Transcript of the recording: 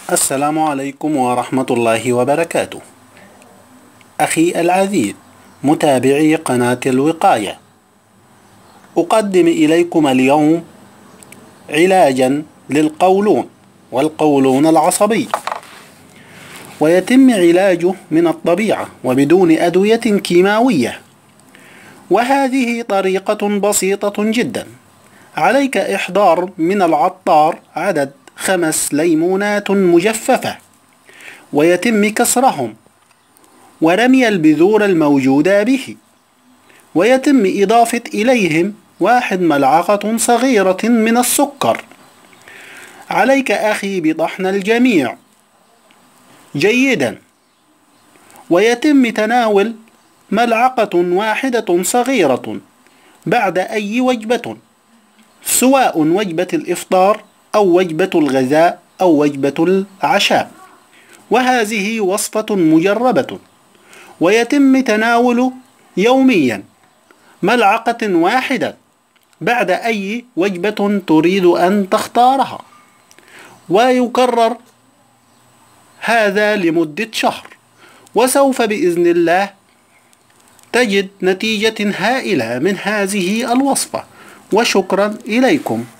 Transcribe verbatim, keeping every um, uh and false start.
السلام عليكم ورحمة الله وبركاته. أخي العزيز متابعي قناة الوقاية، أقدم إليكم اليوم علاجا للقولون والقولون العصبي، ويتم علاجه من الطبيعة وبدون أدوية كيماوية. وهذه طريقة بسيطة جدا. عليك إحضار من العطار عدد خمس ليمونات مجففة، ويتم كسرهم ورمي البذور الموجودة به، ويتم إضافة إليهم واحد ملعقة صغيرة من السكر. عليك أخي بطحن الجميع جيدا، ويتم تناول ملعقة واحدة صغيرة بعد أي وجبة، سواء وجبة الإفطار أو وجبة الغذاء أو وجبة العشاء. وهذه وصفة مجربة، ويتم تناول يوميا ملعقة واحدة بعد أي وجبة تريد أن تختارها، ويكرر هذا لمدة شهر، وسوف بإذن الله تجد نتيجة هائلة من هذه الوصفة. وشكرا إليكم.